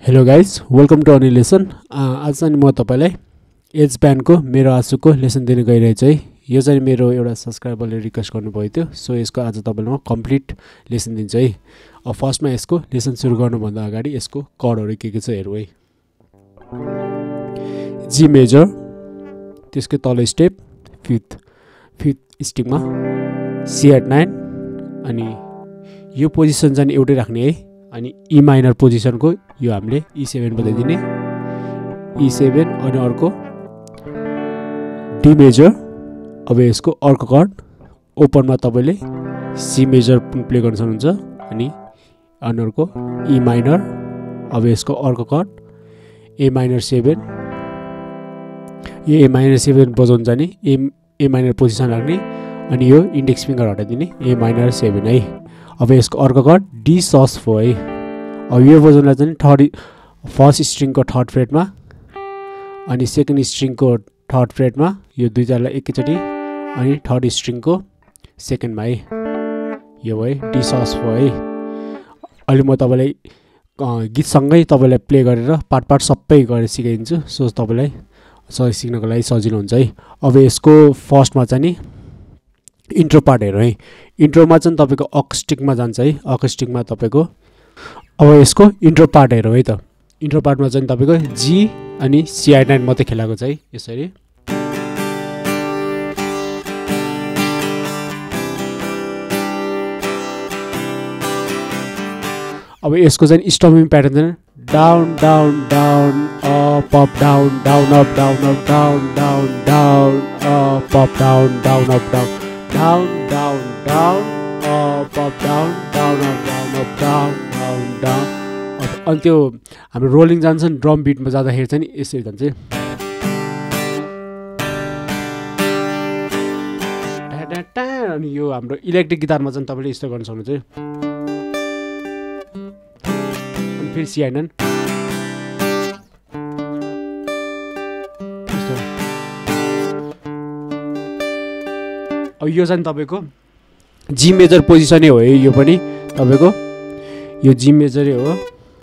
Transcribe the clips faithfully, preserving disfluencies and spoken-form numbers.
Hello guys, welcome to अनि lesson. आज चाहिँ म तपाईलाई एज ब्यान्डको मेरो आँसुको लेसन दिन गइरहेछु है। यो चाहिँ मेरो एउटा सब्सक्राइबरले रिक्वेस्ट गर्नुभएको थियो, सो यसको आज तपाईलाई म कम्प्लिट लेसन दिन्छु है। अब फर्स्टमा यसको लेसन सुरु गर्नुभन्दा अगाडि यसको कर्डहरू के के छ हेरौँ है। जी मेजर, त्यसको तल स्टेप फिफ्थ फिफ्थ स्ट्रिङमा सी एट नाइन, अनि यो पोजिसन चाहिँ एउटै राख्ने है। अनि ई माइनर पोजिसनको यो हामीले ई सेभेन बजाइदिने, ई सेभेन अनि अर्को डी मेजर। अब यसको अर्को कर्ड ओपनमा तपाईले सी मेजर प्ले गर्न सक्नुहुन्छ, अनि अनि अर्को ई माइनर। अब यसको अर्को कर्ड ए माइनर सेभेन, यो ए माइनर सेभेन बजाउनु जाने, ए ए माइनर पोजिसन राख्ने, अनि यो इन्डेक्स फिङ्गर हटाइदिने ए माइनर सेभेन है। अब यसको अर्को कर्ड डी सस फोर है। अब यो बजाउनलाई चाहिँ थर्ड फर्स्ट स्ट्रिङको थर्ड फ्रेटमा अनि सेकेन्ड स्ट्रिङको थर्ड फ्रेटमा यो दुईटालाई एकैचोटि, अनि थर्ड स्ट्रिङको सेकेन्डमा है। यो है डी सस फोर है। अहिले म तपाईँलाई गीतसँगै तपाईँलाई प्ले गरेर पार्ट पार्ट सबै गरेर सिकाइदिन्छु, सो तपाईँलाई सही सिक्नको लागि सजिलो हुन्छ है। अब यसको फर्स्टमा चाहिँ नि इन्ट्रो पार्ट हेरौँ है। इन्ट्रोमा चाहिँ तपाईँको अकस्टिकमा जान्छ है। अकस्टिकमा तपाईँको अब यसको इन्ट्रो पार्ट हेरौँ है त। इन्ट्रो पार्टमा चाहिँ तपाईँको जी अनि सी आई नाइन मात्रै खेलाएको छ है यसरी। अब यसको चाहिँ स्टमिङ प्याटर्न चाहिँ down down down up up down down up down up down down down up up down down up down down down down up up down down up down up down down down. अनि त्यो हाम्रो rolling जान्छ नि drum बिटमा जाँदाखेरि चाहिँ नि यसरी जान्छ। अनि यो हाम्रो इलेक्ट्रिक गिटारमा चाहिँ तपाईँले यस्तो गर्न सक्नुहुन्छ। अनि फेरि सिआइनन अब यो चाहिँ तपाईँको जी मेजर पोजिसनै हो है। यो पनि तपाईँको यो जी मेजरै हो,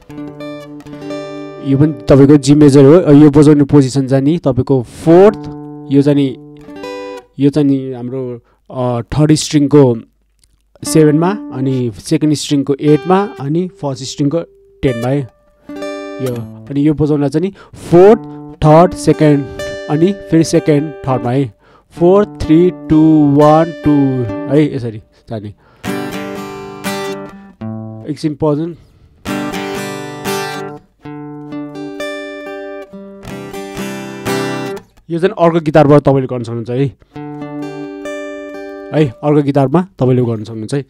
यो पनि तपाईँको जी मेजर हो। यो बजाउने पोजिसन चाहिँ नि तपाईँको फोर्थ, यो चाहिँ नि यो चाहिँ नि हाम्रो थर्ड स्ट्रिङको सेभेनमा, अनि सेकेन्ड स्ट्रिङको एटमा, अनि फर्स्ट स्ट्रिङको टेनमा है यो। अनि यो बजाउनलाई चाहिँ नि फोर्थ थर्ड सेकेन्ड अनि फेरि सेकेन्ड थर्डमा है। Four three two one two है यसरी जाने। एकछिन पजन। यो चाहिँ अर्को गिटारबाट तपाईँले गर्न सक्नुहुन्छ है है अर्को गिटारमा तपाईँले गर्न सक्नुहुन्छ है।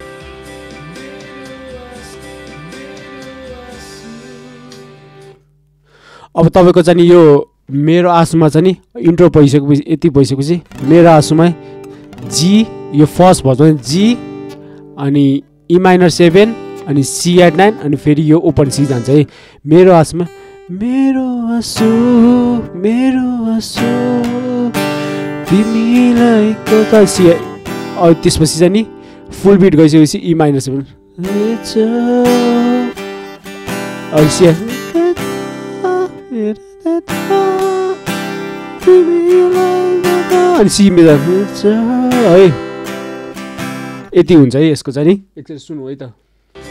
अब तपाईँको चाहिँ यो मेरो आँसुमा चाहिँ नि इन्ट्रो भइसकेपछि यति भइसकेपछि मेरो आँसुमा जी यो फर्स्ट भर्सन जी अनि ई माइनर सेभेन अनि सी एट नाइन अनि फेरि यो ओपन सी जान्छ है। मेरो आँसुमा मेरो आँसु मेरो आँसु तिमीलाई कता सी, अब त्यसपछि चाहिँ नि फुल बिट गइसकेपछि ई माइनर सेभेन अब सी अनि सी मेजर है। यति हुन्छ है यसको चाहिँ नि। एकचोटि सुन्नु है त।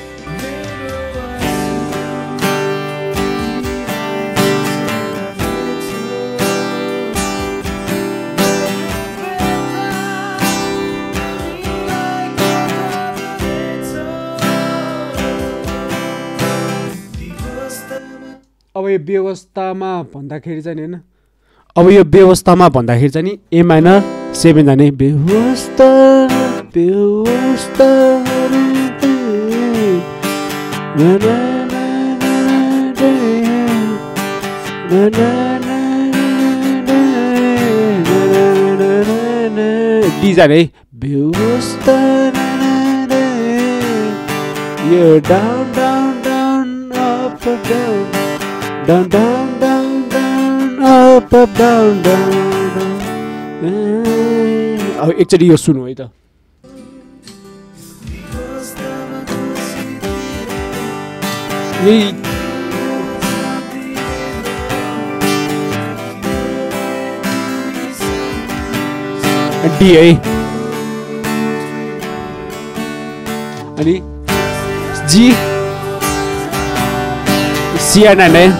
अब यो व्यवस्थामा भन्दाखेरि चाहिँ होइन, अब यो व्यवस्थामा भन्दाखेरि चाहिँ नि ए माइनर सेभेन जाने। व्यवस्था व्यवस्था डी जाने है। व्यवस्था यो down down down up down down down down down up up down down down। अब एकचोटि यो सुन्नु है त। यही डी है अनि जी सिआर नाइन है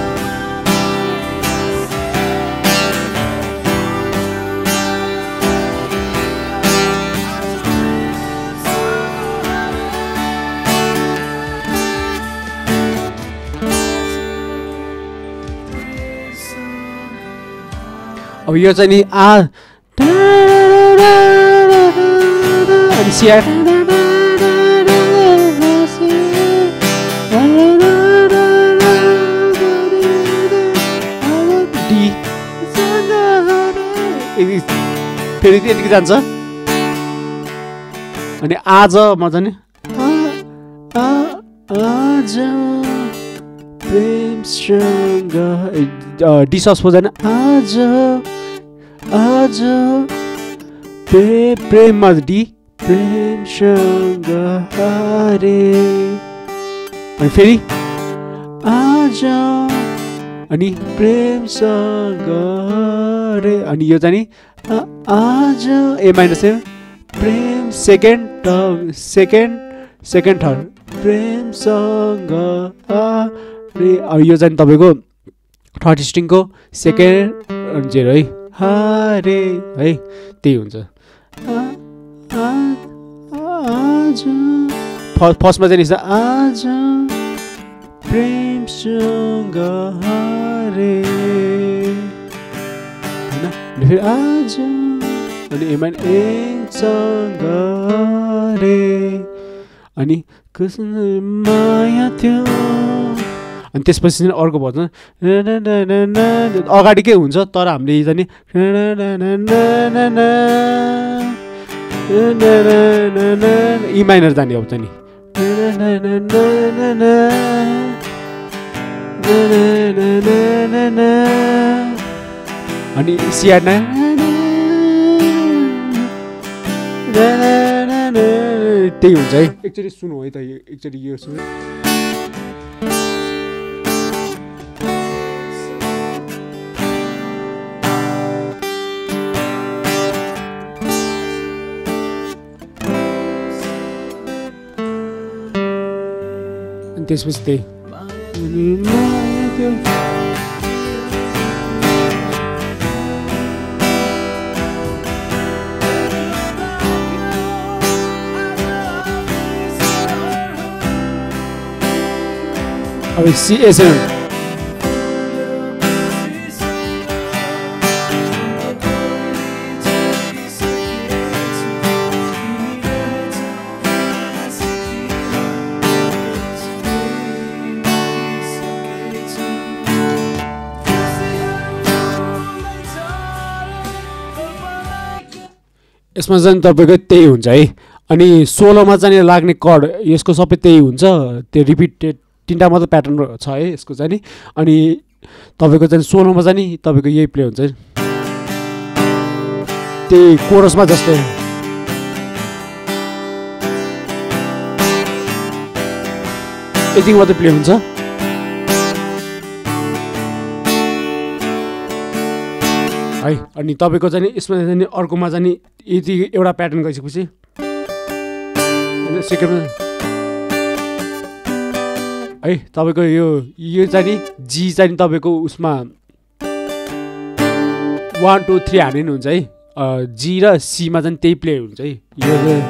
अब यो चाहिँ नि आ अनि सिआर डी फेरि यतिकै जान्छ अनि आज मजाले आज प्रेमसँग डी सस बजाएन आज आज प्रे प्रेममा डी प्रेमसँग हारे अनि फेरि आज अनि प्रेमसँग हारे अनि यो चाहिँ नि आज A minus seven frame second term second second third प्रेमसँग हारे अब यो चाहिँ तपाईँको थर्ड स्ट्रिङको सेकेन्ड जेरो है हारे है त्यही हुन्छ फर्स्टमा चाहिँ नि आज प्रेमसँग हारे होइन फेरि आज अनि एमान एकसँग हारे अनि कसैले माया थियो अनि त्यसपछि चाहिँ अर्को भर्छ अगाडिकै हुन्छ तर हामीले चाहिँ नि ई माइनर जाने अब चाहिँ नि अनि सिआर ना त्यही हुन्छ है एकचोटि सुनौ है त एकचोटि यो सुन त्यसपछि त्यही अब सी एस एम यसमा चाहिँ तपाईँको त्यही हुन्छ है अनि सोलोमा चाहिँ लाग्ने कर्ड यसको सबै त्यही हुन्छ त्यो रिपिटेड तिनवटा मात्र प्याटर्न छ है यसको चाहिँ नि अनि तपाईँको चाहिँ सोलोमा चाहिँ नि तपाईँको यही प्ले हुन्छ त्यही कोरसमा जस्तै यति मात्रै प्ले हुन्छ है अनि तपाईँको चाहिँ यसमा चाहिँ अर्कोमा चाहिँ यति एउटा प्याटर्न गइसकेपछि सेकेन्डमा है तपाईँको यो यो चाहिँ नि जी चाहिँ तपाईँको उसमा वान टू थ्री हाने नि हुन्छ है जी र सीमा चाहिँ त्यही प्ले हुन्छ है यो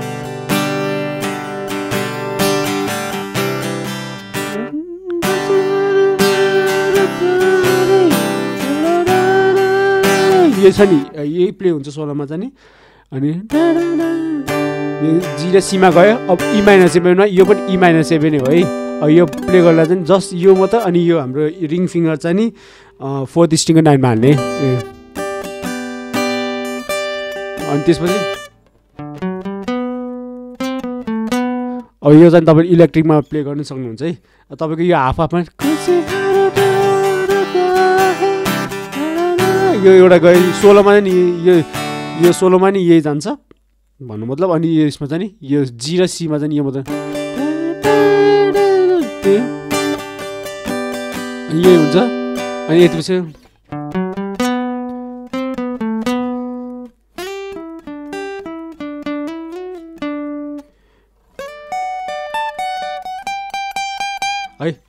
यो छ नि यही प्ले हुन्छ सोलोमा चाहिँ नि अनि यो जी र सीमा गयो अब ई माइनस सेभेनमा यो पनि ई माइनस सेभेन हो है अब यो प्ले गर्दा चाहिँ जस्ट यो मात्र अनि यो हाम्रो रिङ फिङ्गर चाहिँ नि फोर्थ स्ट्रिङको नाइनमा हाल्ने ए अनि त्यसपछि अब यो चाहिँ तपाईँ इलेक्ट्रिकमा प्ले गर्न सक्नुहुन्छ है तपाईँको यो हाफ हाफमा यो एउटा गयो सोलोमा नि यो यो सोलोमा नि यही जान्छ भन्नु मतलब अनि यसमा चाहिँ नि यो जी र सीमा चाहिँ यो मात्र यही हुन्छ अनि यतिपछि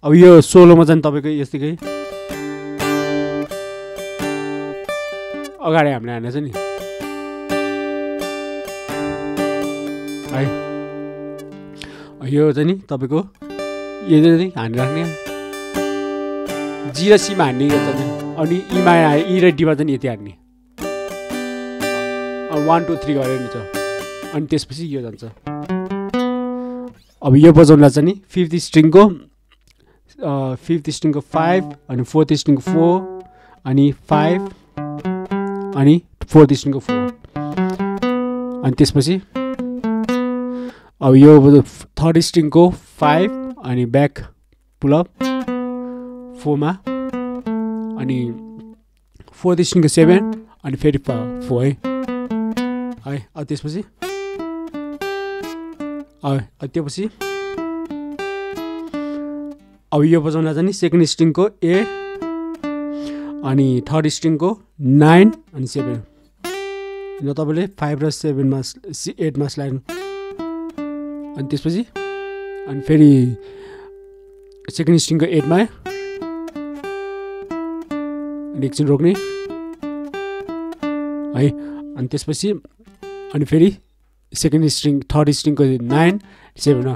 अब यो सोलोमा चाहिँ तपाईँको यस्तै अगाडि हामीले हानेछ नि है। यो चाहिँ नि तपाईँको यो चाहिँ हानिराख्ने जी र सीमा हान्ने अनि इमा इ र डीमा चाहिँ यति हान्ने वान टू थ्री गरेर छ अनि त्यसपछि यो जान्छ। अब यो बजाउनलाई चाहिँ नि फिफ्थ स्ट्रिङको फिफ्थ स्ट्रिङको फाइभ अनि फोर्थ स्ट्रिङको फोर अनि फाइभ अनि फोर्थ स्ट्रिङको फोर अनि त्यसपछि अब यो थर्ड स्ट्रिङको फाइभ अनि ब्याक पुलअप फोरमा अनि फोर्थ स्ट्रिङको सेभेन अनि फेरि फोर है है। अब त्यसपछि अब त्योपछि अब यो बजाउन चाहिँ नि सेकेन्ड स्ट्रिङको एट अनि थर्ड स्ट्रिङको नाइन अनि सेभेन र तपाईँले फाइभ र सेभेनमा एटमा स्लाइड अनि त्यसपछि अनि फेरि सेकेन्ड स्ट्रिङको एटमा अनि एकछिन रोक्ने है अनि त्यसपछि अनि फेरि सेकेन्ड स्ट्रिङ थर्ड स्ट्रिङको नाइन सेभेनमा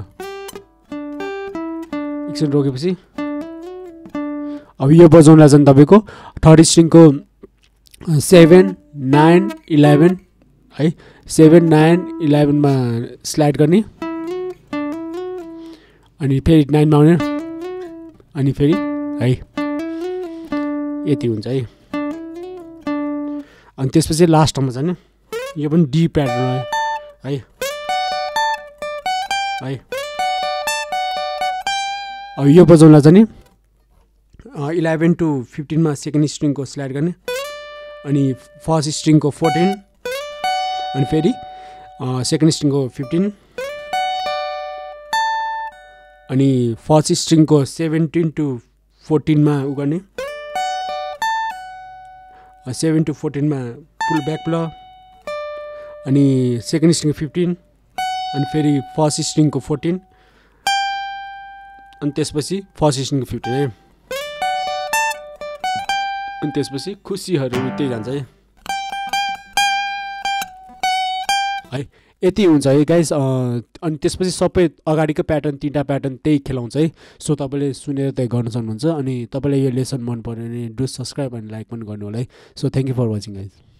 एकछिन रोकेपछि अब यो बजाउनलाई चाहिँ तपाईँको थर्ड स्ट्रिङको सेभेन नाइन इलेभेन है सेभेन नाइन इलेभेनमा स्लाइड गर्ने अनि फेरि नाइनमा आउने अनि फेरि है यति हुन्छ है। अनि त्यसपछि लास्टमा चाहिँ नि यो पनि डी प्याटर्न है है। अब यो बजाउनलाई चाहिँ नि इलेभेन टु फिफ्टिनमा सेकेन्ड स्ट्रिङको स्लाइड गर्ने अनि फर्स्ट स्ट्रिङको फोर्टिन अनि फेरि सेकेन्ड स्ट्रिङको फिफ्टिन अनि फर्स्ट स्ट्रिङको सेभेन्टिन टु फोर्टिनमा उ गर्ने सेभेन टु फोर्टिनमा पुल ब्याक प्ल अनि सेकेन्ड स्ट्रिङको फिफ्टिन अनि फेरि फर्स्ट स्ट्रिङको फोर्टिन अनि त्यसपछि फर्स्ट स्ट्रिङको फिफ्टिन है। अनि त्यसपछि खुसीहरू त्यही जान्छ है है यति हुन्छ है गाइस। अनि त्यसपछि सबै अगाडिको प्याटर्न तिनवटा प्याटर्न त्यही खेलाउँछ है। सो तपाईँले सुनेर त्यही गर्न सक्नुहुन्छ। अनि तपाईँलाई यो लेसन मन पऱ्यो भने डु सब्सक्राइब अनि लाइक पनि गर्नु होला है। So thank you for watching guys.